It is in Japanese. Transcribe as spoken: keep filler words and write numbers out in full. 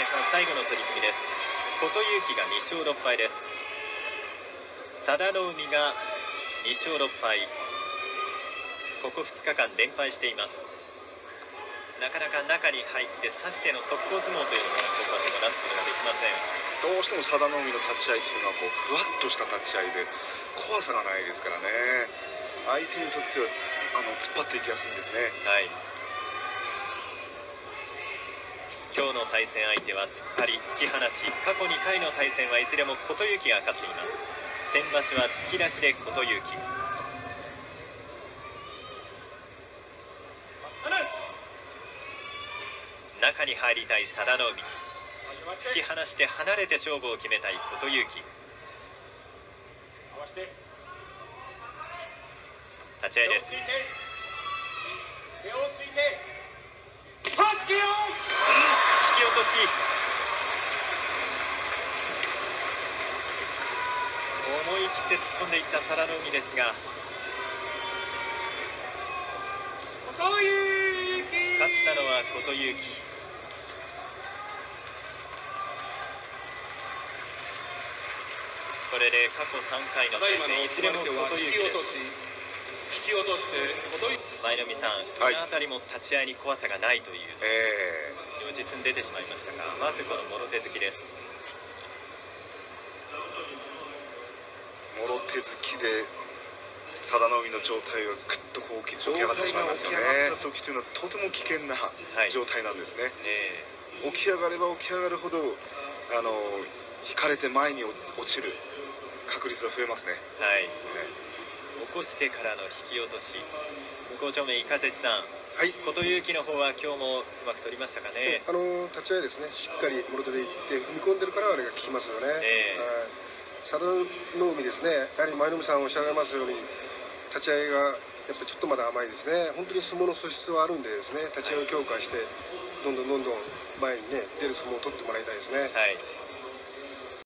前半最後の取組です。琴勇輝がに勝ろっ敗です。佐田の海がに勝ろっ敗、ここふつかかん連敗しています。なかなか中に入って差しての速攻相撲というのが今場所も出すことができません。 どうしても佐田の海の立ち合いというのはこうふわっとした立ち合いで怖さがないですからね。相手にとってはあの突っ張っていきやすいんですね。 はい、今日の対戦相手は突っ張り突き放し、過去にかいの対戦はいずれも琴勇輝が勝っています。先場所は突き出しで琴勇輝、中に入りたい佐田の海、突き放して離れて勝負を決めたい琴勇輝。立ち合いです。引き落とし、思い切って突っ込んでいった佐田の海ですが、勝ったのは琴勇輝。これで過去さんかいの対戦いずれも琴勇輝です。 引き落として舞の海さん、この辺りも立ち合いに怖さがないという、 え両日に出てしまいましたが、まずこのもろ手突きです。 ー、もろ手突きで佐田の海の状態がぐっとこう起き上がってしまいますよね。起き上がった時というのはとても危険な状態なんですね。 はい、えー、起き上がれば起き上がるほどあの引かれて前に落ちる確率が増えますね。 はい、ね、起こしてからの引き落とし、向正面伊風さん、 はい、 琴勇輝の方は今日もうまく取りましたかね。 あの立ち合いですね、しっかりもろ手でいって踏み込んでるからあれが効きますよね。 えーはい、佐田の海ですね、やはり舞の海さんおっしゃられますように立ち合いがやっぱりちょっとまだ甘いですね。本当に相撲の素質はあるんでですね、立ち合いを強化してどんどんどんどん前にね出る相撲を取ってもらいたいですね。 はい。